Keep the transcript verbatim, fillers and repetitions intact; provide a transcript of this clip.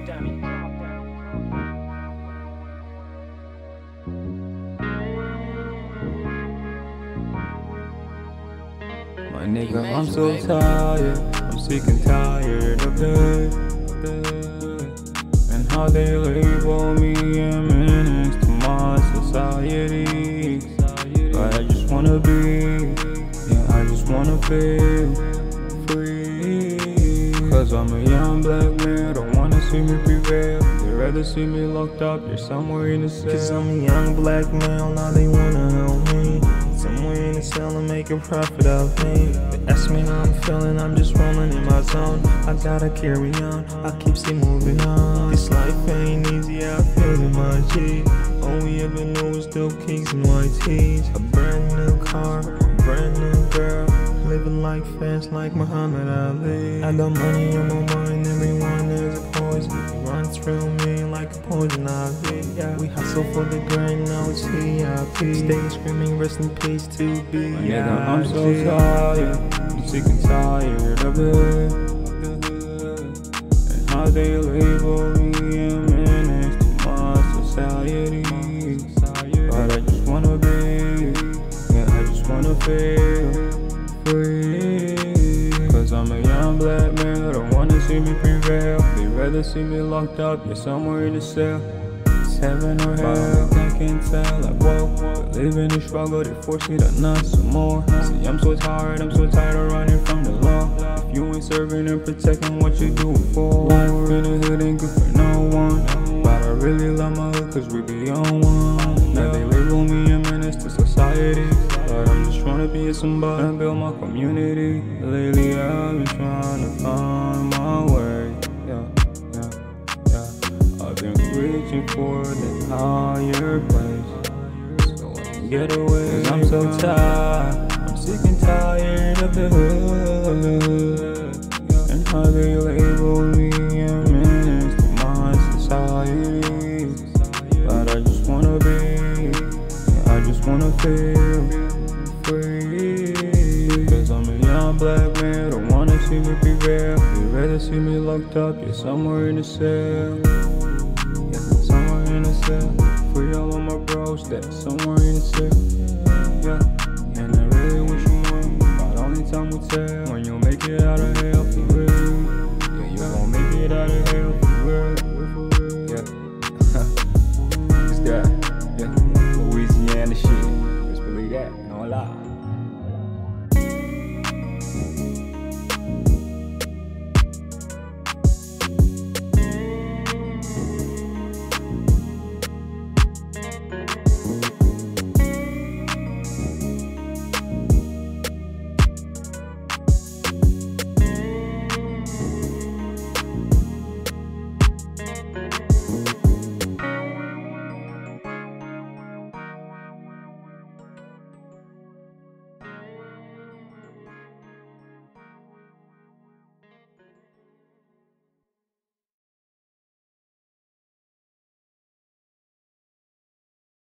damn it. My nigga, I'm so tired, I'm sick and tired of it, and how they label me a menace to my society. But I just wanna be, yeah, I just wanna feel free. Cause I'm a young black man, don't wanna see me prevail. They'd rather see me locked up, they're somewhere in the cell. Cause I'm a young black male, now they wanna help me. Somewhere in the cell and make a profit of me. They ask me how I'm feeling, I'm just rolling in my zone. I gotta carry on, I keep still moving on. This life ain't easy, I feel in my G. All we ever know is dope kings and white tees. A brand new car, a brand new girl. Living like fast like Muhammad Ali. I got money on my mind, everyone is a poison. It runs through me like a poison ivy. Yeah, we hustle for the grind, now it's V I P. Stay screaming, rest in peace to be. Yeah, I'm so tired, I'm sick and tired of it, and how they label me a menace to my society. But I just wanna be, yeah, I just wanna feel free. Cause I'm a young black man, I don't wanna see me prevail. They'd rather see me locked up, yeah, somewhere in the cell. It's heaven or hell, I can't tell, like whoa. But living the struggle, they force me to nut some more. See, I'm so tired, I'm so tired of running from the law. If you ain't serving and protecting, what you do it for? Life in the hood ain't good for no one, but I really love my hood cause we be on one. Now they label me a menace to society, but I'm just trying to be somebody and build my community. Lately I've been trying to find my way, yeah, yeah, yeah. I've been reaching for the higher place, so I can get away. Cause I'm so tired, I'm sick and tired of the hood, and how they label me a menace to my society. But I just wanna be, yeah, I just wanna feel free. Cause I'm a young black man, don't wanna see me prevail. They'd rather see me locked up, yeah, somewhere in the cell. Yeah, somewhere in the cell. Free all of my bros, that's somewhere in the cell. Yeah, and I really wish you more, but only time will tell. When you make it out of hell for real, yeah, you gon' make it out of hell.